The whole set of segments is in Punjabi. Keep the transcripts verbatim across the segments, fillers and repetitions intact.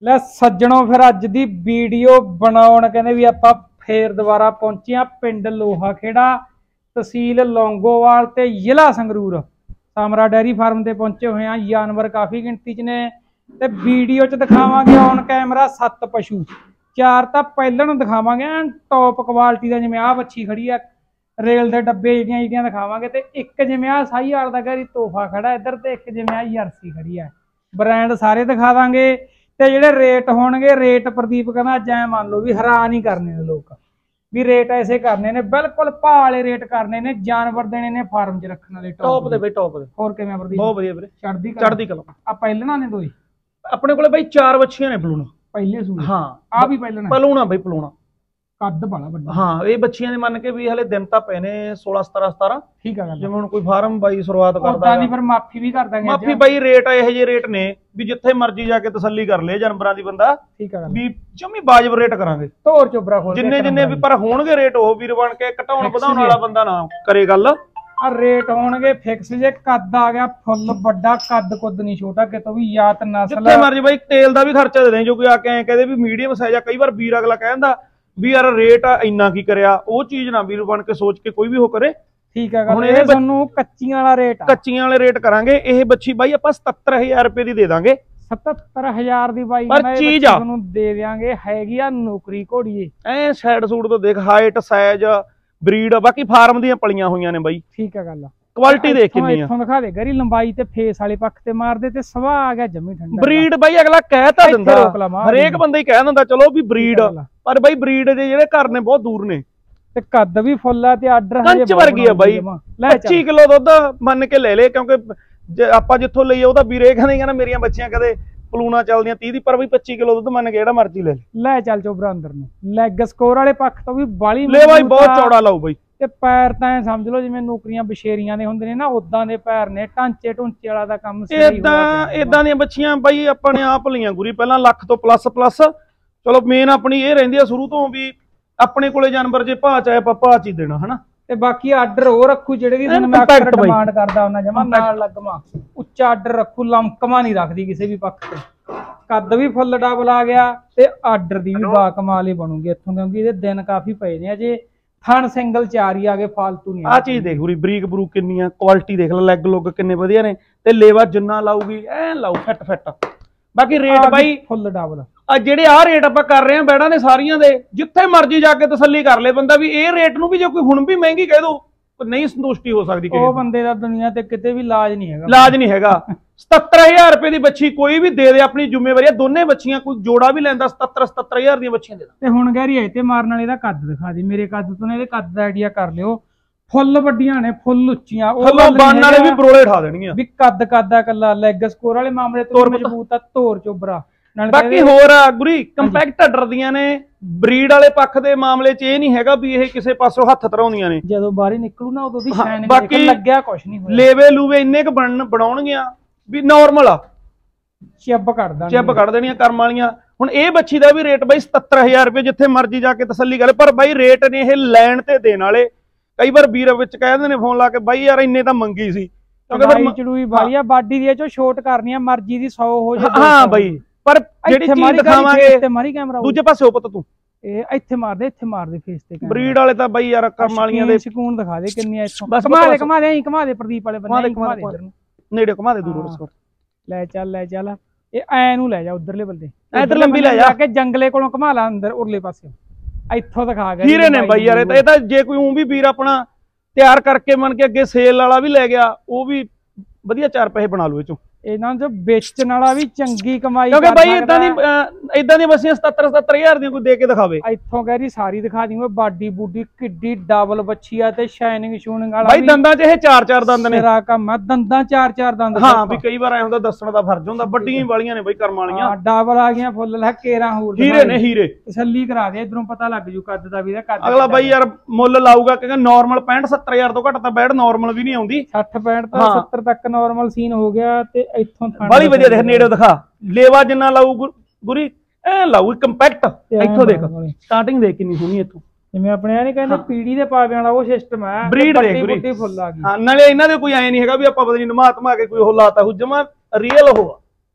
ਲੈ ਸੱਜਣੋ ਫਿਰ ਅੱਜ ਦੀ ਵੀਡੀਓ ਬਣਾਉਣ ਕਹਿੰਦੇ ਵੀ ਆਪਾਂ ਫੇਰ ਦੁਬਾਰਾ ਪਹੁੰਚੇ ਆ ਪਿੰਡ ਲੋਹਾ ਖੇੜਾ तहसील लौंगोवाल ते जिला संगरूर सामरा डेयरी फार्म ते पहुंचे हुए हैं। जानवर काफ़ी गिनती च ने ते वीडियो च दिखावांगे ऑन कैमरा सत्त पशु चार तां पहले नूं दिखावांगे टॉप क्वालिटी दा जिवें आ बच्ची खड़ी है रेल दे डब्बे जिहड़ियां जिहड़ियां दिखावांगे ते एक जिवें आ साहीवाल दा घर तोहफा खड़ा इधर ते एक जिवें आ जर्सी खड़ी है ब्रांड सारे दिखा दांगे ते जिहड़े रेट होणगे रेट प्रदीप कहंदा अज ऐ मान लो भी हैरान ही करने ने लोग भी रेट ऐसे करने ने बिल्कुल भाव वाले रेट करने ने जानवर देने ने फार्म च रखने वाले टॉप दे बई टॉप दे होर किवें प्रदीप बहुत वधिया वीरे चढ़दी चढ़दी कला आ पहलना ने दोई अपने कोले बई चार बच्चियां ने पलूणा पहले सूट हां आ भी पहलना पलूणा बई पलूणा कद बड़ा बड़ा हां ये बच्चियां ने मान के भी हले दिन तां पैने सोलह सत्रह सत्रह ठीक है जिवें हुण कोई फार्म बाई शुरुआत करदा है फिर माफी भी कर देंगे माफी बई रेट ਇਹੋ ਜਿਹੇ रेट ने भी जिथे मर्जी जाके तसल्ली कर ले जानवरां दी बंदा ठीक है भी जमी वाजिब रेट करांगे तोर चोबरा खोल जिन्ने जिन्ने भी पर होणगे रेट ਉਹ ਵੀਰ ਬਣ ਕੇ ਘਟਾਉਣ ਵਧਾਉਣ ਵਾਲਾ ਬੰਦਾ ਨਾ ਕਰੇ ਗੱਲ ਆ रेट ਹੋਣਗੇ ਫਿਕਸ ਜੇ ਕੱਦ ਆ ਗਿਆ ਫੁੱਲ ਵੱਡਾ ਕੱਦ ਕੁੱਦ ਨਹੀਂ ਛੋਟਾ ਕਿਤੋਂ ਵੀ ਯਾਤ ਨਸਲ ਜਿੱਥੇ ਮਰਜੀ ਬਾਈ ਤੇਲ ਦਾ ਵੀ ਖਰਚਾ ਦੇ ਦੇ ਜੋ ਕੋਈ ਆ ਕੇ ਐ ਕਹਦੇ ਵੀ ਮੀਡੀਅਮ ਸਾਈਜ਼ ਆ ਕਈ ਵਾਰ ਵੀਰ ਅਗਲਾ ਕਹਿੰਦਾ ਵੀ ਯਾਰ रेट ਇੰਨਾ ਕੀ ਕਰਿਆ ਉਹ ਚੀਜ਼ ਨਾ ਵੀਰ ਬਣ ਕੇ ਸੋਚ ਕੇ ਕੋਈ ਵੀ ਹੋ ਕਰੇ ਠੀਕ ਹੈ ਹੁਣ ਇਹ ਤੁਹਾਨੂੰ ਕੱਚੀਆਂ ਵਾਲਾ ਰੇਟ ਆ ਕੱਚੀਆਂ ਵਾਲੇ ਰੇਟ ਕਰਾਂਗੇ ਇਹ ਬੱਚੀ ਬਾਈ ਆਪਾਂ सत्तर हज़ार ਰੁਪਏ ਦੀ ਦੇ ਦਾਂਗੇ सत्तर हज़ार ਦੀ ਬਾਈ ਪਰ ਚੀਜ਼ ਆ ਤੁਹਾਨੂੰ ਦੇ ਦਿਆਂਗੇ ਹੈਗੀ ਆ ਨੌਕਰੀ ਘੋੜੀਏ ਐ ਸਾਈਡ ਸੂਟ ਤੋਂ ਦੇਖ ਹਾਈਟ ਸਾਈਜ਼ ਬਰੀਡ ਬਾਕੀ ਫਾਰਮ ਦੀਆਂ ਪਲੀਆਂ ਹੋਈਆਂ ਨੇ ਬਾਈ ਠੀਕ ਹੈ ਗੱਲ क्वालिटी देख कितनी है इत्थों दिखा दे गरी लंबाई ते फेस वाले पक्ष ते मार दे ते सवा आ गया जम्मी ठंडा ब्रीड भाई अगला कहता दिंदा हर एक बंदा ही कह दिंदा चलो भी ब्रीड पर भाई ब्रीड दे जेड़े घर ने बहुत दूर ने ते कद भी फुल है ते आर्डर कंच वर्गी है भाई पच्चीस किलो दुध मन के ले ले क्योंकि आपां जिथों लईए ओदा वीर ये कहंदे ना मेरियां बच्चियां कदे पलूना चलदियां तीस दी पर भाई पच्चीस किलो दुध मन के जेड़ा मर्जी ले ले चल चोबरा अंदर नु लेग स्कोर वाले पक्ष तो भी बाली ले भाई बहुत चौड़ा लाओ भाई ਤੇ ਪੈਰ ਤਾਂ ਸਮਝ ਲਓ ਜਿਵੇਂ ਨੌਕਰੀਆਂ ਬਸ਼ੇਰੀਆਂ ਦੇ ਹੁੰਦੇ ਨੇ ਨਾ ਉਦਾਂ ਦੇ ਪੈਰ ਨੇ ਢਾਂਚੇ ਢੁੰਚੇ ਵਾਲਾ ਦਾ ਕੰਮ ਸਹੀ ਇਦਾਂ ਇਦਾਂ ਦੀਆਂ ਬੱਚੀਆਂ ਬਾਈ ਆਪਾਂ ਨੇ ਆਪ ਲਈਆਂ ਗੁਰੀ ਪਹਿਲਾਂ ਲੱਖ ਤੋਂ ਪਲੱਸ ਪਲੱਸ ਚਲੋ ਮੇਨ ਆਪਣੀ ਇਹ ਰਹਿੰਦੀ ਆ ਸ਼ੁਰੂ ਤੋਂ ਵੀ ਆਪਣੇ ਕੋਲੇ ਜਾਨਵਰ ਜੇ ਭਾਅ ਚਾਹੇ ਆਪਾਂ ਭਾਅ ਚ ਹੀ ਦੇਣਾ ਹਨਾ ਤੇ ਬਾਕੀ ਆਰਡਰ ਉਹ ਰੱਖੂ ਜਿਹੜੇ ਦੀ ਤੁਹਾਨੂੰ ਮੈਂ ਅਕਸਰ ਡਿਮਾਂਡ ਕਰਦਾ ਉਹਨਾਂ ਜਮਾ ਨਾਲ ਲੱਗਵਾ ਉੱਚਾ ਆਰਡਰ ਰੱਖੂ ਲੰਕਮਾ ਨਹੀਂ ਰੱਖਦੀ ਕਿਸੇ ਵੀ ਪੱਖ ਤੇ ਕੱਦ ਵੀ ਫੁੱਲ ਡਬਲ ਆ ਗਿਆ ਤੇ ਆਰਡਰ ਦੀ ਵੀ ਬਾ ਕਮਾਲ ਹੀ ਬਣੂਗੀ ਇੱਥੋਂ ਕਿਉਂਕਿ ਇਹਦੇ ਦਿਨ ਕਾਫੀ ਪਏ ਨੇ ਅਜੇ ਥਣ ਸਿੰਗਲ ਚਾਰ ਹੀ ਆ ਗਏ ਫालतू नहीं आ चीज देख पूरी बरीक बरूक किन्नी है क्वालिटी देख ले लेग लुग किन्ने वधिया ने ते लेवा जिन्ना लाऊगी ऐ लाऊ फिट फिट बाकी रेट भाई फुल डबल आ जेडे आ रेट ਆਪਾਂ ਕਰ ਰਹੇ ਆ ਬੈੜਾਂ ਦੇ ਸਾਰੀਆਂ ਦੇ ਜਿੱਥੇ ਮਰਜ਼ੀ ਜਾ ਕੇ ਤਸੱਲੀ ਕਰ ਲੈ ਬੰਦਾ ਵੀ ਇਹ ਰੇਟ ਨੂੰ ਵੀ ਜੇ ਕੋਈ ਹੁਣ ਵੀ ਮਹਿੰਗੀ ਕਹਿ ਦੋ ਨਹੀਂ ਸੰਤੁਸ਼ਟੀ ਹੋ ਸਕਦੀ ਉਹ ਬੰਦੇ ਦਾ ਦੁਨੀਆ ਤੇ ਕਿਤੇ ਵੀ ਇਲਾਜ ਨਹੀਂ ਹੈਗਾ ਇਲਾਜ ਨਹੀਂ ਹੈਗਾ सत्तर हज़ार ਰੁਪਏ ਦੀ ਬੱਚੀ ਕੋਈ ਵੀ ਦੇ ਦੇ ਆਪਣੀ ਜ਼ਿੰਮੇਵਾਰੀ ਦੋਨੇ ਬੱਚੀਆਂ ਕੋਈ ਜੋੜਾ ਵੀ ਲੈਂਦਾ सत्तर सत्तर हज़ार ਦੀਆਂ ਬੱਚੀਆਂ ਦੇ ਤੇ ਹੁਣ ਗਹਿਰੀ ਹੈ ਤੇ ਮਾਰਨ ਵਾਲੇ ਦਾ ਕੱਦ ਦਿਖਾ ਦੇ ਮੇਰੇ ਕੱਦ ਤੋਂ ਇਹਦੇ ਕੱਦ ਦਾ ਆਈਡੀਆ ਕਰ ਲਿਓ ਫੁੱਲ ਵੱਡੀਆਂ ਨੇ ਫੁੱਲ ਉੱਚੀਆਂ ਉਹ ਬੰਨ ਵਾਲੇ ਵੀ ਬਰੋਲੇ ਠਾ ਦੇਣਗੀਆਂ ਵੀ ਕੱਦ ਕੱਦਾ ਕੱਲਾ ਲੈਗ ਸਕੋਰ ਵਾਲੇ ਮਾਮਲੇ ਤੋਂ ਮਜ਼ਬੂਤ ਆ ਧੋਰ ਚੋਬਰਾ ਬਾਕੀ ਹੋਰ ਆ ਗੁਰੀ ਕੰਪੈਕਟ ਆਰਡਰ ਦੀਆਂ ਨੇ ਬਰੀਡ ਵਾਲੇ ਪੱਖ ਦੇ ਮਾਮਲੇ 'ਚ ਇਹ ਨਹੀਂ ਹੈਗਾ ਵੀ ਇਹ ਕਿਸੇ ਪਾਸੋਂ ਹੱਥ ਧਰਾਉਂਦੀਆਂ ਨੇ ਜਦੋਂ ਬਾਹਰ ਨਿਕਲੂ ਨਾ ਉਦੋਂ ਦੀ ਸ਼ਾਈਨ ਦੇਖ ਲੱਗਿਆ ਕੁਝ ਨਹੀਂ ਹੋਇਆ ਲੇਵੇ ਲੂਵੇ ਇੰਨੇ ਕ ਬਣ ਬਣਾਉਣਗੀਆਂ ਵੀ ਨਾਰਮਲ ਆ ਚਿੱਬ ਕੱਢ ਦੇਣੀ ਚਿੱਬ ਕੱਢ ਦੇਣੀਆਂ ਕਰਮ ਵਾਲੀਆਂ ਹੁਣ ਇਹ ਬੱਚੀ ਦਾ ਵੀ ਰੇਟ ਬਾਈ सत्तर हज़ार ਰੁਪਏ ਜਿੱਥੇ ਮਰਜ਼ੀ ਜਾ ਕੇ ਤਸੱਲੀ ਕਰ ਪਰ ਬਾਈ ਰੇਟ ਨੇ ਇਹ ਲੈਣ ਤੇ ਦੇਣ ਵਾਲੇ ਕਈ ਵਾਰ ਵੀਰ ਵਿੱਚ ਕਹਿੰਦੇ ਨੇ ਫੋਨ ਲਾ ਕੇ ਬਾਈ ਯਾਰ ਇੰਨੇ ਤਾਂ ਮੰਗੀ ਸੀ ਕਿਉਂਕਿ ਫਿਰ ਚੜੂਈ ਵਾਲੀਆ ਬਾਡੀ ਦੀ ਚੋਂ ਛੋਟ ਕਰਨੀ ਆ ਮਰਜ਼ੀ ਦੀ ਸੌ ਹੋ ਜਾਏ ਹਾਂ ਬਾਈ ਪਰ ਜਿਹੜੀ ਚੀਜ਼ ਦਿਖਾਵਾਂਗੇ ਤੇ ਮਾਰੀ ਕੈਮਰਾ ਦੂਜੇ ਪਾਸੇ ਪੁੱਤ ਤੂੰ ਇਹ ਇੱਥੇ ਮਾਰ ਦੇ ਇੱਥੇ ਮਾਰ ਦੇ ਫੇਸ ਤੇ ਬਰੀਡ ਵਾਲੇ ਤਾਂ ਬਾਈ ਯਾਰ ਕਰਮ ਵਾਲੀਆਂ ਦੇ ਸਕੂਨ ਦਿਖਾ ਦੇ ਕਿੰਨੀਆਂ ਇੱਥੋਂ ਕਮਾ ਦੇ ਕਮਾ ਦੇ ਐਂ ਕਮਾ ਦੇ ਪ੍ਰਦੀਪ ਵਾਲੇ ਬੰਦੇ ਕਮਾ ਦੇ ਇਧਰ ਨੂੰ ਨੇੜੇ ਕਮਾ ਦੇ ਦੂਰੋਂ ਰਸਕੋ ਲੈ ਚੱਲ ਲੈ ਚੱਲ ਇਹ ਐ ਨੂੰ ਲੈ ਜਾ ਉਧਰਲੇ ਬੰਦੇ ਇਧਰ ਲੰਬੀ ਲੈ ਜਾ ਕੇ ਜੰਗਲੇ ਕੋਲੋਂ ਘਮਾ ਲਾ ਅੰਦਰ ਉਰਲੇ ਪਾਸੇ ਇੱਥੋਂ ਦਿਖਾ ਗਿਆ ਹੀਰੇ ਨੇ ਬਾਈ ਯਾਰ ਇਹ ਤਾਂ ਜੇ ਕੋਈ ਉਂ ਵੀ ਵੀਰ ਆਪਣਾ ਤਿਆਰ ਕਰਕੇ ਮੰਨ ਕੇ ਅੱਗੇ ਸੇਲ ਵਾਲਾ ਵੀ ਲੈ ਗਿਆ ਉਹ ਵੀ ਵਧੀਆ ਚਾਰ ਪੈਸੇ ਬਣਾ ਲੂ ਇਹ ਚੋਂ ਇਹਨਾਂ ਚ ਵੇਚਣ ਵਾਲਾ ਵੀ ਚੰਗੀ ਕਮਾਈ ਕਿਉਂਕਿ ਬਾਈ ਇਦਾਂ ਦੀ ਇਦਾਂ ਦੀਆਂ ਬੱਸੀਆਂ सत्तर सत्तर हज़ार ਦੀਆਂ ਕੋਈ ਦੇ ਕੇ ਦਿਖਾਵੇ ਇੱਥੋਂ ਕਹਿਰੀ ਸਾਰੀ ਦਿਖਾ ਦਿੰਗੇ ਬਾਡੀ ਬੂਡੀ ਕਿੱਡੀ ਡਬਲ ਬੱਚੀ ਆ ਤੇ ਸ਼ਾਈਨਿੰਗ ਸ਼ੂਨਿੰਗ ਵਾਲਾ ਬਾਈ ਦੰਦਾਂ 'ਚ ਇਹ ਚਾਰ ਚਾਰ ਦੰਦ ਨੇ ਮੇਰਾ ਕੰਮ ਆ ਦੰਦਾਂ ਚਾਰ ਚਾਰ ਦੰਦ ਹਾਂ ਵੀ ਕਈ ਵਾਰ ਐ ਹੁੰਦਾ ਦੱਸਣ ਦਾ ਫਰਜ਼ ਹੁੰਦਾ ਵੱਡੀਆਂ ਵਾਲੀਆਂ ਨੇ ਬਾਈ ਕਰਮ ਵਾਲੀਆਂ ਹਾਂ ਡਬਲ ਆ ਗਈਆਂ ਫੁੱਲ ਲੈ ਕੇਰਾਂ ਹੋਰ ਹੀਰੇ ਨੇ ਹੀਰੇ ਤਸੱਲੀ ਕਰਾ ਦੇ ਇਧਰੋਂ ਪਤਾ ਲੱਗ ਜੂ ਕੱਦ ਦਾ ਵੀ ਦਾ ਕੱਦ ਅਗਲਾ ਬਾਈ ਯਾਰ ਮੁੱਲ ਲਾਊਗਾ ਕਿਉਂਕਿ ਨਾਰਮਲ पैंठ सत्तर हज़ार ਤੋਂ ਘੱਟ ਤਾਂ ਬੈਡ ਨਾਰਮਲ ਵੀ ਨਹੀਂ ਆਉਂਦੀ साठ पैंठ ਤਾਂ सत्तर ਤੱਕ ਨਾਰਮਲ ਸੀਨ ਹੋ ਗਿਆ ਤੇ ਇੱਥੋਂ ਬੜੀ ਵਧੀਆ ਦੇਖ ਨੇੜੇ ਦਿਖਾ ਲੇਵਾ ਜਿੰਨਾ ਲਾਊ ਗੁਰੀ ਐ ਲਾਊ ਕੰਪੈਕਟ ਇੱਥੋਂ ਦੇਖ ਸਟਾਰਟਿੰਗ ਦੇਖ ਕਿੰਨੀ ਸੋਹਣੀ ਇੱਥੋਂ ਜਿਵੇਂ ਆਪਣੇ ਆ ਨਹੀਂ ਕਹਿੰਦੇ ਪੀੜੀ ਦੇ ਪਾਵਿਆਂ ਵਾਲਾ ਉਹ ਸਿਸਟਮ ਹੈ ਬਰੀਡ ਦੇਖ ਗੁਰੀ ਫੁੱਲ ਆ ਗਈ ਹਾਂ ਨਾਲੇ ਇਹਨਾਂ ਦੇ ਕੋਈ ਐ ਨਹੀਂ ਹੈਗਾ ਵੀ ਆਪਾਂ ਪਤਾ ਨਹੀਂ ਨਮਾਤ ਮਾ ਕੇ ਕੋਈ ਉਹ ਲਾਤਾ ਹੋ ਜਮਾ ਰੀਅਲ ਉਹ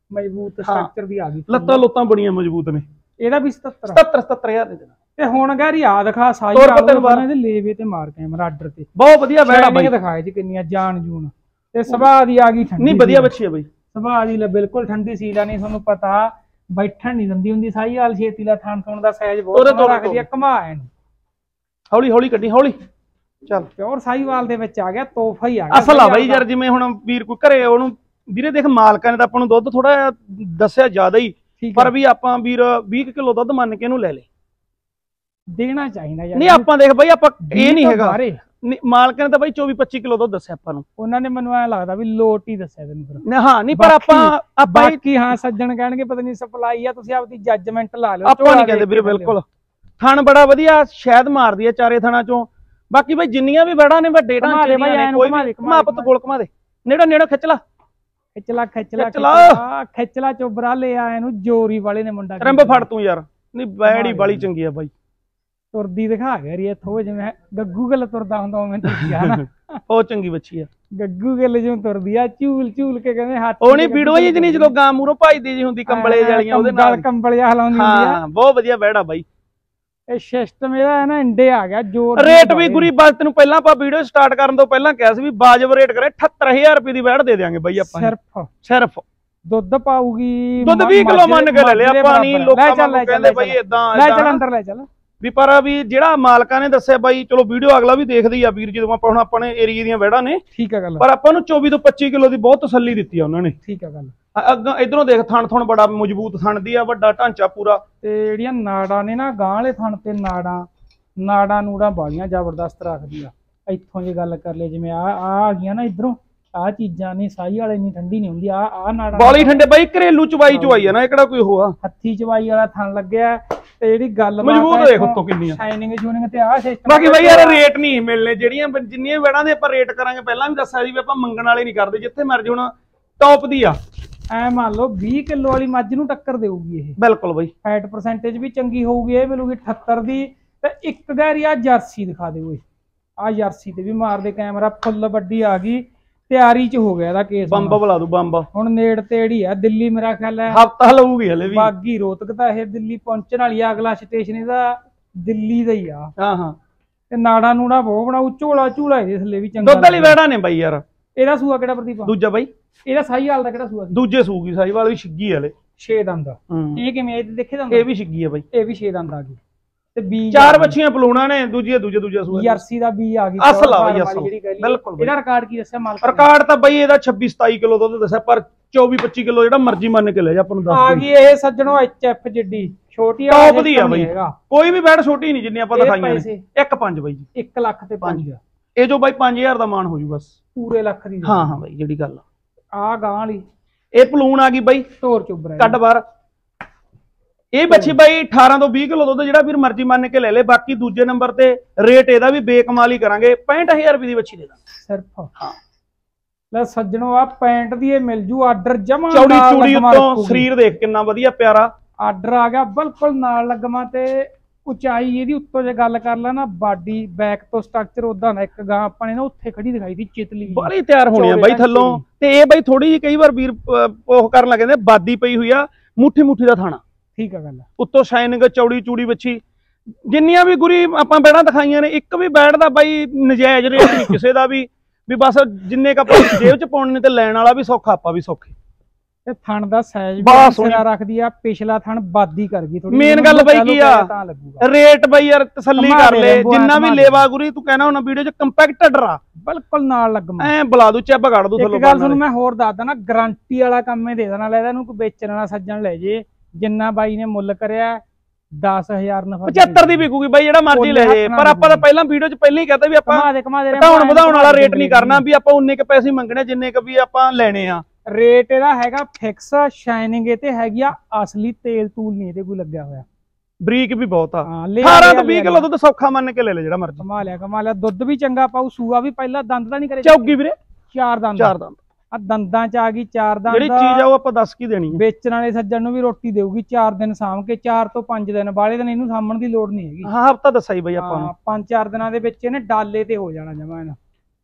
ਮਜ਼ਬੂਤ ਸਟਰਕਚਰ ਦੀ ਆ ਗਈ, ਲੱਤਾਂ ਲੁੱਤਾਂ ਬੜੀਆਂ ਮਜ਼ਬੂਤ ਨੇ। ਇਹਦਾ ਵੀ ਸਤੱਤਰ ਸਤੱਤਰ ਸਤੱਤਰ ਹਜ਼ਾਰ ਦੇ ਦੇਣਾ। ਤੇ ਹੁਣ ਗੈਰੀ ਆ ਦਿਖਾ ਸਾਈ ਇਹਦੇ ਲੇਵੇ ਤੇ ਮਾਰ ਕੈਮਰਾ ਆਰਡਰ ਤੇ ਬਹੁਤ ਵਧੀਆ ਬੈੜਾ ਬਾਈ ਦਿਖਾਏ ਜੀ ਕਿੰਨੀਆਂ ਜਾਨ ਜੂਨ ਤੇ ਸੁਭਾਅ ਦੀ ਆ ਗਈ ਠੰਡੀ। ਨਹੀਂ ਵਧੀਆ ਬੱਚੀ ਆ ਬਾਈ, ਸੁਭਾਅ ਦੀ ਬਿਲਕੁਲ ਠੰਡੀ ਸੀਲਾ ਨਹੀਂ, ਤੁਹਾਨੂੰ ਪਤਾ ਬੈਠਣ ਨਹੀਂ ਦਿੰਦੀ ਹੁੰਦੀ ਸਾਈ ਹਾਲ ਛੇਤੀ ਦਾ ਥਣ ਥਣ ਦਾ ਸਾਈਜ਼ ਬਹੁਤ ਰੱਖਦੀ ਆ, ਘਮਾ ਇਹਨੂੰ ਹੌਲੀ ਹੌਲੀ ਕੱਢੀ ਹੌਲੀ ਚੱਲ। ਪਿਓਰ ਸਾਈਵਾਲ ਦੇ ਵਿੱਚ ਆ ਗਿਆ, ਤੋਹਫਾ ਹੀ ਆ ਗਿਆ ਅਸਲ ਆ ਬਾਈ ਯਾਰ। ਜਿਵੇਂ ਹੁਣ ਵੀਰ ਕੋਈ ਘਰੇ ਉਹਨੂੰ ਵੀਰੇ ਦੇਖ ਮਾਲਕਾਂ ਨੇ ਤਾਂ ਆਪਾਂ ਨੂੰ ਦੁੱਧ ਥੋੜਾ ਦੱਸਿਆ ਜ਼ਿਆਦਾ ਹੀ, ਪਰ ਵੀ ਆਪਾਂ ਵੀਰ ਵੀਹ ਕਿਲੋ ਦੁੱਧ ਮੰਨ ਕੇ ਇਹਨੂੰ ਲੈ ਲੇ, ਦੇਣਾ ਚਾਹੀਦਾ ਯਾਰ। ਨਹੀਂ ਆਪਾਂ ਦੇਖ ਬਾਈ ਆਪਾਂ ਇਹ ਨਹੀਂ ਹੈਗਾ, ਮਾਲਕਾਂ ਨੇ ਤਾਂ ਬਾਈ ਚੌਵੀ ਪੱਚੀ ਕਿਲੋ ਦੁੱਧ ਦੱਸਿਆ ਆਪਾਂ ਨੂੰ, ਉਹਨਾਂ ਨੇ ਮੈਨੂੰ ਐ ਲੱਗਦਾ ਵੀ ਲੋਟ ਹੀ ਦੱਸਿਆ ਤੈਨੂੰ ਫਿਰ। ਹਾਂ ਨਹੀਂ ਪਰ ਆਪਾਂ ਬਾਕੀ ਹਾਂ ਸੱਜਣ ਕਹਿਣਗੇ ਪਤਾ ਨਹੀਂ ਸਪਲਾਈ ਆ, ਤੁਸੀਂ ਆਪਦੀ ਜੱਜਮੈਂਟ ਲਾ ਲਿਓ। ਆਪਾਂ ਨਹੀਂ ਕਹਿੰਦੇ ਵੀਰੇ, ਬਿਲਕੁਲ ਥਣ ਬੜਾ ਵਧੀਆ ਸ਼ਾਇਦ ਮਾਰਦੀ ਆ ਚਾਰੇ ਥਣਾਂ ਚੋਂ। ਬਾਕੀ ਬਾਈ ਜਿੰਨੀਆਂ ਵੀ ਬੜਾ ਨੇ ਵੱਡੇ ਢਾਂਚੇ ਦੀਆਂ ਨੇ, ਕੋਈ ਵੀ ਘੁਮਾ ਪੁੱਤ ਗੋਲ ਘੁਮਾ ਦੇ, ਨੇੜਾ ਨੇੜਾ ਖਿੱਚ ਲਾ ਖਿੱਚਲਾ ਖਿੱਚਲਾ ਖਿੱਚਲਾ ਖਿੱਚਲਾ ਚੋਬਰਾ ਲਿਆ ਇਹਨੂੰ, ਜੋਰੀ ਵਾਲੇ ਨੇ ਮੁੰਡਾ ਰੰਬ ਫੜ ਤੂੰ ਯਾਰ। ਨਹੀਂ ਬੈੜੀ ਵਾਲੀ ਚੰਗੀ ਆ ਬਾਈ, ਤੁਰਦੀ ਦਿਖਾ ਗਿਆ ਰੀ ਥੋ ਜਿਵੇਂ ਗੱਗੂ ਗਿੱਲ ਤੁਰਦਾ ਹੁੰਦਾ ਉਵੇਂ ਤੁਰਦੀ ਆ ਨਾ। ਉਹ ਚੰਗੀ ਬੱਚੀ ਆ ਗੱਗੂ ਗਿੱਲ ਜਿਵੇਂ ਤੁਰਦੀ ਆ, ਝੂਲ ਝੂਲ ਕੇ ਕਹਿੰਦੇ ਹੱਥ ਉਹ ਨਹੀਂ ਵੀਡੀਓ ਜੀ ਨਹੀਂ ਜਦੋਂ ਗਾਂ ਮੂਰੋਂ ਭਜਦੀ ਜੀ ਹੁੰਦੀ ਕੰਬਲੇ ਵਾਲੀਆਂ ਉਹਦੇ ਨਾਲ ਕੰਬਲ ਜਿਹਾ ਹਲਾਉਂਦੀ ਹੁੰਦੀ ਆ। ਹਾਂ ਬਹੁਤ ਵਧੀਆ ਬੈੜਾ ਬਾਈ। ਇਹ ਸਿਸਟਮ ਇਹਦਾ ਹੈ ਨਾ ਇੰਡੇ ਆ ਗਿਆ ਜੋਰ। ਰੇਟ ਵੀ ਗੁਰੀ ਬਸ ਤੈਨੂੰ ਪਹਿਲਾਂ ਆਪਾਂ ਵੀਡੀਓ ਸਟਾਰਟ ਕਰਨ ਤੋਂ ਪਹਿਲਾਂ ਕਿਹਾ ਸੀ ਵੀ ਵਾਜਬ ਰੇਟ ਕਰੇ ਅਠੱਤਰ ਹਜ਼ਾਰ ਰੁਪਏ ਦੀ ਬੈੜ ਦੇ ਦੇਾਂਗੇ ਬਾਈ ਆਪਾਂ ਸਿਰਫ ਸਿਰਫ ਦੁੱਧ ਪਾਊਗੀ, ਦੁੱਧ ਵੀਹ ਕਿਲੋ ਮੰਨ ਕੇ ਲੈ ਲਿਆ ਆਪਾਂ। ਨਹੀਂ ਲੋਕਾਂ ਨੂੰ ਕਹਿੰਦੇ ਬਾਈ ਇਦਾਂ ਲੈ ਚੱਲ ਅੰਦਰ ਲੈ ਚੱਲ ਵੀ, ਪਰ ਵੀ ਜਿਹੜਾ ਮਾਲਕਾਂ ਨੇ ਦੱਸਿਆ ਬਾਈ ਚਲੋ ਵੀਡੀਓ ਅਗਲਾ ਵੀ ਦੇਖਦੀ ਆ ਵੀਰ, ਜਦੋਂ ਆਪਾਂ ਹੁਣ ਆਪਣੇ ਏਰੀਏ ਦੀਆਂ ਵੈੜਾਂ ਨੇ, ਠੀਕ ਆ ਗੱਲ, ਪਰ ਆਪਾਂ ਨੂੰ ਚੌਵੀ ਤੋਂ ਪੱਚੀ ਕਿਲੋ ਦੀ ਬਹੁਤ ਤਸੱਲੀ ਦਿੱਤੀ ਆ ਉਹਨਾਂ ਨੇ, ਠੀਕ ਆ ਗੱਲ। ਅੱਗਾ ਇਧਰੋਂ ਦੇਖ ਥਣ ਥਣ ਬੜਾ ਮਜ਼ਬੂਤ ਥਣ ਦੀ ਆ, ਵੱਡਾ ਢਾਂਚਾ ਪੂਰਾ। ਤੇ ਜਿਹੜੀਆਂ ਨਾੜਾਂ ਨੇ ਨਾ ਗਾਂ ਵਾਲੇ ਥਣ ਤੇ ਨਾੜਾਂ ਨਾੜਾਂ ਨੂੜਾਂ ਬਾਲੀਆਂ ਜ਼ਬਰਦਸਤ ਰੱਖਦੀ ਆ। ਇੱਥੋਂ ਜੇ ਗੱਲ ਕਰ ਲਈ ਜਿਵੇਂ ਆ ਆ ਗਈਆਂ ਨਾ ਇਧਰੋਂ, ਆਹ ਚੀਜ਼ਾਂ ਨੇ ਸਾਈ ਵਾਲੇ ਨਹੀਂ ਠੰਡੀ ਨਹੀਂ ਹੁੰਦੀ, ਆ ਆ ਨਾੜਾਂ ਬਾਲੀ ਠੰਡੇ ਬਾਈ ਘਰੇਲੂ ਚਵਾਈ ਚਵਾਈ ਆ ਨਾ, ਇਹ ਕਿਹੜਾ ਕੋਈ ਹੋਆ ਹੱਥੀ ਚਵਾਈ ਵਾਲਾ ਥਣ ਲੱਗਿਆ। ਤੇ ਜਿਹੜੀ ਗੱਲ ਮਜ਼ਬੂਤ ਦੇਖ ਉੱਤੋਂ ਕਿੰਨੀ ਆ ਸ਼ਾਈਨਿੰਗ ਸ਼ੂਨਿੰਗ ਤੇ ਆ ਸਿਸਟਮ। ਬਾਕੀ ਬਾਈ ਯਾਰ ਰੇਟ ਨਹੀਂ ਮਿਲਨੇ, ਜਿਹੜੀਆਂ ਜਿੰਨੀਆਂ ਵੈੜਾਂ ਦੇ ਆਪਾਂ ਰੇਟ ਕਰਾਂਗੇ ਪਹਿਲਾਂ ਵੀ ਦੱਸਿਆ ਸੀ ਵੀ ਆਪਾਂ ਮੰਗਣ ਵਾਲੇ ਨਹੀਂ ਕਰਦੇ, ਜਿੱਥੇ ਮਰਜੀ ਹੁਣ ਟੌਪ ਦੀ ਆ। ਐ ਮੰਨ ਲਓ ਵੀਹ ਕਿਲੋ ਵਾਲੀ ਮੱਝ ਨੂੰ ਟੱਕਰ ਦੇਊਗੀ ਇਹ, ਬਿਲਕੁਲ ਬਾਈ। ਫੈਟ ਪਰਸੈਂਟੇਜ ਵੀ ਚੰਗੀ ਹੋਊਗੀ, ਇਹ ਮਿਲੂਗੀ ਅਠੱਤਰ ਦੀ। ਤੇ ਇੱਕ ਗੈਰੀ ਆ ਜਰਸੀ ਦਿਖਾ ਦੇ ਓਏ, ਆ ਜਰਸੀ ਤੇ ਵੀ ਮਾਰਦੇ ਕੈਮਰਾ, ਫੁੱਲ ਵੱਡੀ ਆ ਗਈ, ਤਿਆਰੀ ਚ ਹੋ ਗਿਆ ਇਹਦਾ ਕੇਸ। ਬੰਬ ਬੁਲਾ ਦੂ ਬੰਬ, ਹੁਣ ਨੇੜ ਤੇੜੀ ਆ ਦਿੱਲੀ, ਮੇਰਾ ਖਿਆਲ ਹੈ ਹਫਤਾ ਲਊਗੀ ਹਲੇ ਵੀ। ਬਾਗੀ ਰੋਹਤਕ ਤਾਂ ਇਹ ਦਿੱਲੀ ਪਹੁੰਚਣ ਵਾਲੀ ਆ, ਅਗਲਾ ਸਟੇਸ਼ਨ ਇਹਦਾ ਦਿੱਲੀ ਦਾ ਹੀ ਆ। ਹਾਂ ਹਾਂ ਤੇ ਨਾੜਾ ਨੂੜਾ ਬਹੁਤ ਬਣਾਉ, ਝੋਲਾ ਝੂਲਾ ਇਹਦੇ ਥੱਲੇ ਵੀ ਚੰਗਾ। ਦੁੱਧ ਵਾਲੀ ਵੈੜਾਂ ਨੇ ਬਾਈ ਯਾਰ। ਇਹਦਾ ਸੂਆ ਕਿਹੜਾ ਪ੍ਰਦੀਪ? ਦੂਜਾ ਬਾਈ। ਇਹਦਾ ਸਾਈਵਾਲ ਦਾ ਕਿਹੜਾ ਸੂਆ? ਦੂਜੇ ਸੂਗੀ, ਸਾਈਵਾਲ ਵੀ ਛਿੱਗੀ ਹਲੇ ਛੇ ਦੰਦ। ਇਹ ਕਿਵੇਂ ਇਹ ਦੇਖੇ ਦੰਦ? ਇਹ ਵੀ ਛਿੱਗੀ ਆ ਬਾਈ, ਇਹ ਵੀ ਛੇ ਦੰਦ ਆ ਗਈ। ਤੇ ਬੀ ਚਾਰ ਬੱਚੀਆਂ ਪਲੂਣਾ ਨੇ, ਦੂਜੀ ਦੂਜੇ ਦੂਜਾ ਸੂਆ ਜਰਸੀ ਦਾ ਬੀ ਆ ਗਈ, ਅਸਲ ਆ ਬਾਈ ਅਸਲ, ਬਿਲਕੁਲ। ਇਹਦਾ ਰਿਕਾਰਡ ਕੀ ਦੱਸਿਆ ਮਾਲਕ? ਰਿਕਾਰਡ ਤਾਂ ਬਾਈ ਇਹਦਾ ਛੱਬੀ ਸਤਾਈ ਕਿਲੋ ਦੁੱਧ ਦੱਸਿਆ, ਪਰ ਚੌਵੀ ਪੱਚੀ ਕਿਲੋ ਜਿਹੜਾ ਮਰਜ਼ੀ ਮੰਨ ਕੇ ਲੈ ਜਾ ਆਪਾਂ ਨੂੰ ਦੱਸ ਆ ਗਈ ਇਹ ਸੱਜਣੋ। ਐਚ ਐਫ ਜਿੱਡੀ ਛੋਟੀ ਆ, ਟੌਪ ਦੀ ਆ ਬਾਈ, ਕੋਈ ਵੀ ਬੈਡ ਛੋਟੀ ਨਹੀਂ ਜਿੰਨੀ ਆਪਾਂ ਦਿਖਾਈਆਂ ਨੇ। ਇੱਕ ਪੰਜ ਬਾਈ ਜੀ, ਇੱਕ ਲੱਖ ਤੇ ਪੰਜ। ਇਹ ਜੋ ਬਾਈ ਪੰਜ ਹਜ਼ਾਰ ਦਾ ਮਾਨ ਹੋ ਜੂ ਬਸ, ਪੂਰੇ ਲੱਖ ਦੀ। ਹਾਂ ਹਾਂ ਬਾਈ ਜਿਹੜੀ ਗੱਲ ਆ ਗਾਂ ਵਾਲੀ, ਇਹ ਪਲੂਣ ਆ ਗਈ ਬਾਈ, ਢੋਰ ਚੁੱਬਰਾ ਕੱਢ ਬਾਹਰ। ਇਹ ਬੱਚੀ ਬਾਈ ਅਠਾਰਾਂ ਤੋਂ ਵੀਹ ਕਿਲੋ ਦੁੱਧ ਜਿਹੜਾ ਵੀਰ ਮਰਜ਼ੀ ਮੰਨ ਕੇ ਲੈ ਲੇ। ਬਾਕੀ ਦੂਜੇ ਨੰਬਰ ਤੇ ਰੇਟ ਇਹਦਾ ਵੀ ਬੇਕਮਾਲ ਹੀ ਕਰਾਂਗੇ, ਪੈਂਹਠ ਹਜ਼ਾਰ ਰੁਪਏ ਦੀ ਬੱਚੀ ਦੇ ਦਾਂਗੇ ਸਿਰਫ। ਹਾਂ ਲੈ ਸੱਜਣੋ, ਆ ਪੈਂਟ ਦੀ ਇਹ ਮਿਲ ਜੂ ਆਰਡਰ ਜਮਾ, ਚੌੜੀ ਚੂੜੀ ਉੱਤੋਂ ਸਰੀਰ ਦੇਖ ਕਿੰਨਾ ਵਧੀਆ ਪਿਆਰਾ ਆਰਡਰ ਆ ਗਿਆ, ਬਿਲਕੁਲ ਨਾਲ ਲੱਗਮਾ। ਤੇ ਉਚਾਈ ਇਹਦੀ ਉੱਤੋਂ ਜੇ ਗੱਲ ਕਰ ਲਾ ਨਾ, ਬਾਡੀ ਬੈਕ ਤੋਂ ਸਟਰਕਚਰ ਉਦਾਂ ਦਾ। ਇੱਕ ਗਾਂ ਆਪਾਂ ਨੇ ਨਾ ਉੱਥੇ ਖੜੀ ਦਿਖਾਈ ਦੀ ਚਿਤਲੀ, ਬਾਲੀ ਤਿਆਰ ਹੋਣੀ ਆ ਬਾਈ ਥੱਲੋਂ। ਤੇ ਇਹ ਬਾਈ ਥੋੜੀ ਜਿਹੀ ਕਈ ਵਾਰ ਵੀਰ ਉਹ ਕਰਨ ਲੱਗ ਜਾਂਦੇ, ਬਾਦੀ ਪਈ ਹੋਈ ਆ, ਮੁੱਠੀ ਮੁੱਠੀ ਦਾ ਥਾਣਾ, ਠੀਕ ਆ ਗੱਲ। ਉੱਤੋਂ ਸ਼ਾਈਨਿੰਗ ਚੌੜੀ ਚੂੜੀ ਬੱਚੀ। ਜਿੰਨੀਆਂ ਵੀ ਗੁਰੀ ਆਪਾਂ ਬੈੜਾਂ ਦਿਖਾਈਆਂ ਨੇ, ਇੱਕ ਵੀ ਬੈੜ ਦਾ ਬਾਈ ਨਜਾਇਜ਼ ਰੇਟ ਨਹੀਂ ਕਿਸੇ ਦਾ ਵੀ, ਵੀ ਬਸ ਜਿੰਨੇ ਕ ਆਪਾਂ ਜੇਬ ਚ ਪਾਉਣੇ ਨੇ ਤੇ ਲੈਣ ਵਾਲਾ ਵੀ ਸੌਖਾ, ਆਪਾਂ ਵੀ ਸੌਖੇ। ਤੇ ਥਣ ਦਾ ਸਾਈਜ਼ ਵੀ ਸੋਹਣਾ ਰੱਖਦੀ ਆ, ਪਿਛਲਾ ਥਣ ਬਾਦੀ ਕਰ ਗਈ ਥੋੜੀ। ਮੇਨ ਗੱਲ ਬਾਈ ਕੀ ਆ, ਰੇਟ ਬਾਈ ਯਾਰ ਤਸੱਲੀ ਕਰ ਲੈ, ਜਿੰਨਾ ਵੀ ਲੇਵਾ ਗੁਰੀ ਤੂੰ ਕਹਿਣਾ ਹੁਣ ਵੀਡੀਓ ਚ ਕੰਪੈਕਟਡ ਰਾ, ਬਿਲਕੁਲ ਨਾਲ ਲੱਗਮਾ ਐ ਬੁਲਾ ਦੂ, ਚੱਬ ਕੱਢ ਦੂ ਥੱਲੋਂ। ਇੱਕ ਗੱਲ ਤੁਹਾਨੂੰ ਮੈਂ ਹੋਰ ਦੱਸਦਾ ਨਾ, ਗਾਰੰਟੀ ਵਾਲਾ ਕੰਮ ਹੀ ਦੇ ਦੇਣਾ। ਲੈ ਇਹਨੂੰ ਕੋਈ ਵੇਚਣ ਵਾਲਾ ਸੱਜਣ ਲੈ ਜੇ, ਜਿੰਨਾ ਬਾਈ ਨੇ ਮੁੱਲ ਕਰਿਆ ਦਸ ਹਜ਼ਾਰ ਨਫਾ ਪਚੱਤਰ ਦੀ ਵਿਕੂਗੀ ਬਾਈ, ਜਿਹੜਾ ਮਰਜ਼ੀ ਲੈ ਜੇ। ਪਰ ਆਪਾਂ ਤਾਂ ਪਹਿਲਾਂ ਵੀਡੀਓ ਚ ਪਹਿਲਾਂ ਹੀ ਕਹਤਾ ਵੀ ਆਪਾਂ ਘਟਾਉਣ ਵਧਾਉਣ ਵਾਲਾ ਰੇਟ ਨਹੀਂ ਕਰਨਾ, ਵੀ ਆਪਾਂ ਉਨੇ ਕ ਪੈਸੇ ਮੰਗਣੇ ਜਿੰਨੇ ਕ ਵੀ ਆਪਾਂ ਲੈਣੇ ਆ। ਰੇਟ ਇਹਦਾ ਹੈਗਾ ਫਿਕਸ, ਸ਼ਾਈਨਿੰਗ ਇਹ ਤੇ ਹੈਗੀ ਆ ਅਸਲੀ, ਤੇਲ ਤੂਲ ਨਹੀਂ ਇਹਦੇ ਕੋਈ ਲੱਗਿਆ ਹੋਇਆ, ਬਰੀਕ ਵੀ ਬਹੁਤ ਆ। ਅਠਾਰਾਂ ਤੋਂ ਵੀਹ ਕਿਲੋ ਦੁੱਧ ਸੌਖਾ ਮੰਨ ਕੇ ਲੈ ਲੈ ਜਿਹੜਾ ਮਰਜ਼ੀ। ਕਮਾ ਲਿਆ ਕਮਾ ਲਿਆ, ਦੁੱਧ ਵੀ ਚੰਗਾ ਪਾਉ, ਸੂਆ ਵੀ ਪਹਿਲਾਂ ਦੰਦ ਤਾਂ ਨਹੀਂ ਕਰੇ ਚੌਗੀ ਵੀਰੇ, ਚਾਰ ਦੰਦ, ਚਾਰ ਦੰਦ ਆ ਦੰਦਾਂ ਚ ਆ ਗਈ, ਚਾਰ ਦੰਦ। ਜਿਹੜੀ ਚੀਜ਼ ਆ ਉਹ ਆਪਾਂ ਦੱਸ ਕੀ ਦੇਣੀ ਹੈ, ਵੇਚਣ ਵਾਲੇ ਸੱਜਣ ਨੂੰ ਵੀ ਰੋਟੀ ਦੇਊਗੀ ਚਾਰ ਦਿਨ ਸਾਂਭ ਕੇ, ਚਾਰ ਤੋਂ ਪੰਜ ਦਿਨ ਵਾਲੇ ਦਿਨ ਇਹਨੂੰ ਸਾਂਭਣ ਦੀ ਲੋੜ ਨਹੀਂ ਹੈਗੀ। ਹਾਂ ਹਫਤਾ ਦੱਸਿਆ ਹੀ ਬਾਈ ਆਪਾਂ ਨੂੰ, ਪੰਜ ਚਾਰ ਦਿਨਾਂ ਦੇ ਵਿੱਚ ਇਹਨੇ ਡਾਲੇ ਤੇ ਹੋ ਜਾਣਾ ਜਮਾ ਇਹਨਾਂ।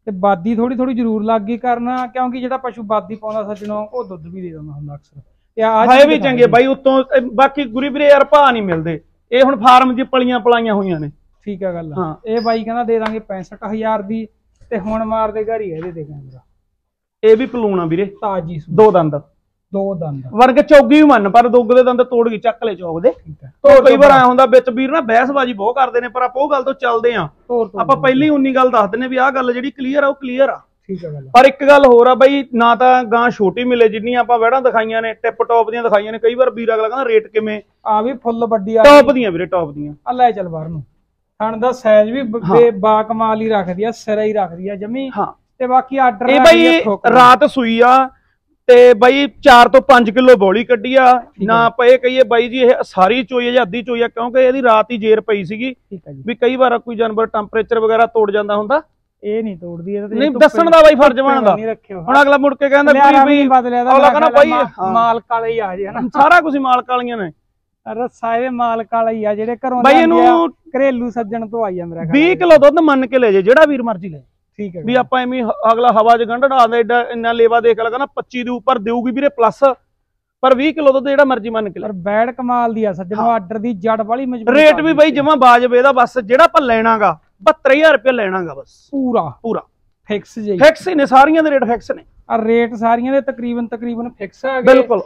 ਤੇ ਬਾਦੀ ਥੋੜੀ ਥੋੜੀ ਜ਼ਰੂਰ ਲੱਗ ਗਈ ਕਰਨਾ, ਕਿਉਂਕਿ ਜਿਹੜਾ ਪਸ਼ੂ ਬਾਦੀ ਪਾਉਂਦਾ ਸੱਜਣੋ ਉਹ ਦੁੱਧ ਵੀ ਦੇ ਦਿੰਦਾ ਹੁੰਦਾ ਅਕਸਰ। ਤੇ ਹਾਏ ਵੀ ਚੰਗੇ ਬਾਈ ਉੱਤੋਂ ਬਾਕੀ ਗੁਰੀ ਵੀਰੇ ਯਾਰ ਭਾਅ ਨਹੀਂ ਮਿਲਦੇ, ਇਹ ਹੁਣ ਫਾਰਮ ਦੀ ਪਲੀਆਂ ਪਲਾਈਆਂ ਹੋਈਆਂ ਨੇ। ਠੀਕ ਆ ਗੱਲ। ਹਾਂ ਇਹ ਬਾਈ ਕਹਿੰਦਾ ਦੇ ਦਾਂਗੇ ਪੈਂਸਠ ਹਜ਼ਾਰ ਦੀ, ਤੇ ਹੁਣ ਮਾਰਦੇ ਘਰ ਹੀ ਇਹਦੇ ਦੇ ਕੈਮਰਾ। ਇਹ ਵੀ ਪਲੂਣ ਆ ਵੀਰੇ, ਤਾਜੀ ਦੋ ਦੰਦ ਦੋ ਦੰਦ ਵਰਗ ਚੌਗੀ ਵੀ ਮੰਨ, ਪਰ ਦੁੱਗ ਦੇ ਦੰਦ ਤੋੜ ਗਈ ਚੱਕ ਲੈ ਚੌਕ ਦੇ। ਤੋਂ ਕਈ ਵਾਰ ਆਇਆ ਹੁੰਦਾ ਵਿੱਚ ਵੀਰ ਨਾ ਬਹਿਸਬਾਜੀ ਬਹੁਤ ਕਰਦੇ ਨੇ, ਪਰ ਆਪਾਂ ਉਹ ਗੱਲ ਤੋਂ ਚੱਲਦੇ ਆ, ਆਪਾਂ ਪਹਿਲੀ ਉਨੀ ਗੱਲ ਦੱਸ ਦਿੰਦੇ ਵੀ ਆਹ ਗੱਲ ਜਿਹੜੀ ਕਲੀਅਰ ਆ ਉਹ ਕਲੀਅਰ ਆ। ਠੀਕ ਆ ਗੱਲ। ਪਰ ਇੱਕ ਗੱਲ ਹੋਰ ਆ ਬਾਈ, ਨਾ ਤਾਂ ਗਾਂ ਛੋਟੀ ਮਿਲੇ ਜਿੰਨੀਆਂ ਆਪਾਂ ਵਹਿੜਾਂ ਦਿਖਾਈਆਂ ਨੇ, ਟਿਪ ਟੌਪ ਦੀਆਂ ਦਿਖਾਈਆਂ ਨੇ। ਕਈ ਵਾਰ ਵੀਰ ਅਗਲਾ ਕਹਿੰਦਾ ਰੇਟ ਕਿਵੇਂ ਆ, ਵੀ ਫੁੱਲ ਵੱਡੀ ਆ, ਟੌਪ ਦੀਆਂ ਵੀਰੇ, ਟੌਪ ਦੀਆਂ। ਆ ਲੈ ਚੱਲ ਬਾਹਰ ਨੂੰ। ਥਣ ਦਾ ਸਾਈਜ਼ ਵੀ ਬਾ ਕਮਾਲ ਹੀ ਰੱਖਦੀ ਆ, ਸਿਰਾ ਹੀ ਰੱਖਦੀ ਆ ਜਮੀ। ਹਾਂ ਤੇ ਬਾਕੀ ਆਰਡਰ ਇਹ ਬਾਈ ਰਾਤ ਸੂਈ ਆ, ਤੇ ਬਾਈ ਚਾਰ ਤੋਂ ਪੰਜ ਕਿਲੋ ਬੋਲੀ ਕੱਢੀ ਆ ਨਾ। ਆਪਾਂ ਇਹ ਕਹੀਏ ਬਾਈ ਜੀ ਇਹ ਸਾਰੀ ਚੋਈ ਆ ਜਾਂ ਅੱਧੀ ਚੋਈ ਆ, ਕਿਉਂਕਿ ਇਹਦੀ ਰਾਤ ਹੀ ਜੇਰ ਪਈ ਸੀਗੀ ਵੀ ਕਈ ਵਾਰ ਕੋਈ ਜਾਨਵਰ ਟੈਂਪਰੇਚਰ ਵਗੈਰਾ ਤੋੜ ਜਾਂਦਾ ਹੁੰਦਾ। ਇਹ ਨਹੀਂ ਤੋੜਦੀ, ਇਹ ਨਹੀਂ ਦੱਸਣ ਦਾ ਬਾਈ ਫਰਜ਼ ਬਣਦਾ। ਹੁਣ ਅਗਲਾ ਮੁੜ ਕੇ ਕਹਿੰਦਾ ਵੀ ਅਗਲਾ ਕਹਿੰਦਾ ਬਾਈ ਮਾਲਕ ਵਾਲੇ ਹੀ ਆ ਜੇ ਹਨਾ, ਸਾਰਾ ਕੁਝ ਮਾਲਕ ਵਾਲੀਆਂ ਨੇ। ਰੱਸਾ ਇਹਦੇ ਮਾਲਕ ਵਾਲਾ ਹੀ ਆ, ਜਿਹੜੇ ਘਰੋਂ ਬਾਈ ਇਹਨੂੰ ਘਰੇਲੂ ਸੱਜਣ ਤੋਂ ਆਈ ਆ ਮੇਰਾ। ਵੀਹ ਕਿਲੋ ਦੁੱਧ ਮੰਨ ਕੇ ਲੈ ਜੇ ਜਿਹੜਾ ਵੀਰ ਮਰਜ਼ੀ ਲੈ। ਠੀਕ ਹੈ ਵੀ ਆਪਾਂ ਐਵੇਂ ਅਗਲਾ ਹਵਾ ਚ ਗੰਢ ਢਾਉਂਦਾ ਏਡਾ ਇੰਨਾ ਲੇਵਾ ਦੇਖ ਲਗਾ ਨਾ ਪੱਚੀ ਦੇ ਉੱਪਰ ਦੇਊਗੀ ਵੀਰੇ ਪਲੱਸ, ਪਰ ਵੀਹ ਕਿਲੋ ਦੁੱਧ ਜਿਹੜਾ ਮਰਜ਼ੀ ਮੰਨ ਕੇ ਲੈ। ਪਰ ਬੈੜ ਕਮਾਲ ਦੀ ਆ ਸੱਜਣੋ, ਆਰਡਰ ਦੀ ਜੜ ਵਾਲੀ ਮਜ਼ਬੂਤ। ਰੇਟ ਵੀ ਬਾਈ ਜਮਾ ਬਾਜਬ ਇਹਦਾ, ਬਸ ਜਿਹੜਾ ਆਪਾਂ ਲੈਣਾਗਾ ਬਹੱਤਰ ਹਜ਼ਾਰ ਰੁਪਏ ਲੈਣਾਗਾ ਬਸ, ਪੂਰਾ ਪੂਰਾ ਫਿਕਸ ਜੀ। ਫਿਕਸ ਨੇ ਸਾਰੀਆਂ ਦੇ ਰੇਟ ਫਿਕਸ ਨੇ। ਆ ਰੇਟ ਸਾਰੀਆਂ ਦੇ ਤਕਰੀਬਨ ਤਕਰੀਬਨ ਫਿਕਸ ਆ ਗਏ। ਬਿਲਕੁਲ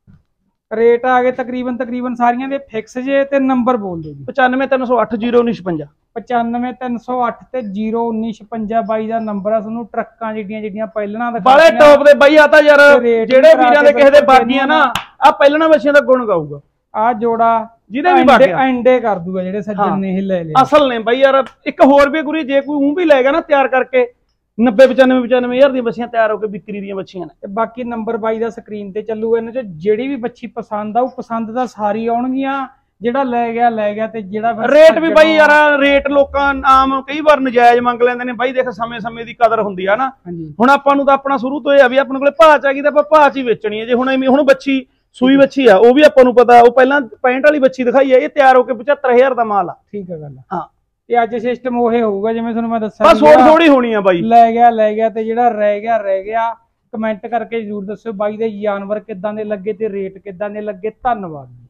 ਰੇਟ ਆ ਗਏ ਤਕਰੀਬਨ ਤਕਰੀਬਨ ਸਾਰੀਆਂ ਦੇ ਫਿਕਸ ਜੇ। ਤੇ ਨੰਬਰ ਬੋਲ ਦਿਓ ਜੀ। ਪਚਾਨਵੇਂ ਤਿੰਨ ਸੌ ਅੱਠ ਜ਼ੀਰੋ ਉੱਨੀ ਛਪੰਜਾ ਪਚਾਨਵੇਂ ਤਿੰਨ ਸੌ ਅੱਠ ਤੇ ਜ਼ੀਰੋ ਉੱਨੀ ਛਪੰਜਾ ਬਾਈ ਦਾ ਨੰਬਰ ਆ। ਤੁਹਾਨੂੰ ਟਰੱਕਾਂ ਜਿਹੜੀਆਂ ਜਿਹੜੀਆਂ ਪਹਿਲਾਂ ਬਾਲੇ ਟੌਪ ਦੇ ਬਾਈ ਆ ਤਾਂ ਯਾਰ ਜਿਹੜੇ ਵੀਰਾਂ ਦੇ ਕਿਸੇ ਦੇ ਬਾਗੀਆਂ ਨਾ ਆ ਪਹਿਲਾਂ ਬੱਚਿਆਂ ਦਾ ਗੁਣ ਗਾਊਗਾ। ਆ ਜੋੜਾ ਜਿਹਦੇ ਵੀ ਬਾਕੀ ਐਂਡੇ ਕਰ ਦੂਗਾ ਜਿਹੜੇ ਸੱਜਣ ਨੇ ਇਹ ਲੈ ਲਿਆ। ਅਸਲ ਨੇ ਬਾਈ ਯਾਰ ਇੱਕ ਹੋਰ ਵੀ ਗੁਰੀ, ਜੇ ਕੋਈ ਉਹ ਵੀ ਲੈ ਗਿਆ ਨਾ ਤਿਆਰ ਕਰਕੇ ਨੱਬੇ ਪਚਾਨਵੇਂ ਪਚਾਨਵੇਂ ਹਜ਼ਾਰ ਦੀਆਂ ਬੱਚੀਆਂ ਤਿਆਰ ਹੋ ਕੇ ਵਿਕਰੀ ਦੀਆਂ ਬੱਚੀਆਂ ਨੇ। ਤੇ ਬਾਕੀ ਨੰਬਰ ਬਾਈ ਦਾ ਸਕਰੀਨ ਤੇ ਚੱਲੂਗਾ। ਇਹਨਾਂ ਚ ਜਿਹੜੀ ਵੀ ਬੱਚੀ ਪਸੰਦ ਆ ਉਹ ਪਸੰਦ ਤਾਂ ਸਾਰੀ ਆਉਣਗੀਆਂ, ਜਿਹੜਾ ਲੈ ਗਿਆ ਲੈ ਗਿਆ। ਤੇ ਜਿਹੜਾ ਰੇਟ ਵੀ ਬਾਈ ਯਾਰ ਰੇਟ ਲੋਕਾਂ ਆਮ ਕਈ ਵਾਰ ਨਜਾਇਜ਼ ਮੰਗ ਲੈਂਦੇ ਨੇ ਬਾਈ। ਦੇਖ ਸਮੇਂ ਸਮੇਂ ਦੀ ਕਦਰ ਹੁੰਦੀ ਆ ਨਾ। ਹੁਣ ਆਪਾਂ ਨੂੰ ਤਾਂ ਆਪਣਾ ਸ਼ੁਰੂ ਤੋਂ ਇਹ ਆ ਵੀ ਆਪਣੇ ਕੋਲੇ ਭਾਅ ਚ ਆ ਗਈ ਤਾਂ ਆਪਾਂ ਭਾਅ ਚ ਹੀ ਵੇਚਣੀ ਹੈ। ਜੇ ਹੁਣ ਐਵੇਂ ਹੁਣ ਬੱਚੀ ਸੂਈ ਬੱਚੀ ਆ, ਉਹ ਵੀ ਆਪਾਂ ਨੂੰ ਪਤਾ, ਉਹ ਪਹਿਲਾਂ ਪੈਂਹਠ ਵਾਲੀ ਬੱਚੀ ਦਿਖਾਈ ਆ, ਇਹ ਤਿਆਰ ਹੋ ਕੇ ਪਚੱਤਰ ਹਜ਼ਾਰ ਦਾ ਮਾਲ ਆ। ਠੀਕ ਹੈ ਗੱਲ। ਹਾਂ ਤੇ ਅੱਜ ਸਿਸਟਮ ਉਹੇ ਹੋਊਗਾ ਜਿਵੇਂ ਤੁਹਾਨੂੰ ਮੈਂ ਦੱਸਿਆ, ਬਸ ਥੋੜੀ ਥੋੜੀ ਹੋਣੀ ਆ ਬਾਈ। ਲੈ ਗਿਆ ਲੈ ਗਿਆ, ਤੇ ਜਿਹੜਾ ਰਹਿ ਗਿਆ ਰਹਿ ਗਿਆ। ਕਮੈਂਟ ਕਰਕੇ ਜ਼ਰੂਰ ਦੱਸਿਓ ਬਾਈ ਦੇ ਜਾਨਵਰ ਕਿੱਦਾਂ ਦੇ ਲੱਗੇ ਤੇ ਰੇਟ ਕਿੱਦਾਂ ਦੇ ਲੱਗੇ। ਧੰਨਵਾਦ।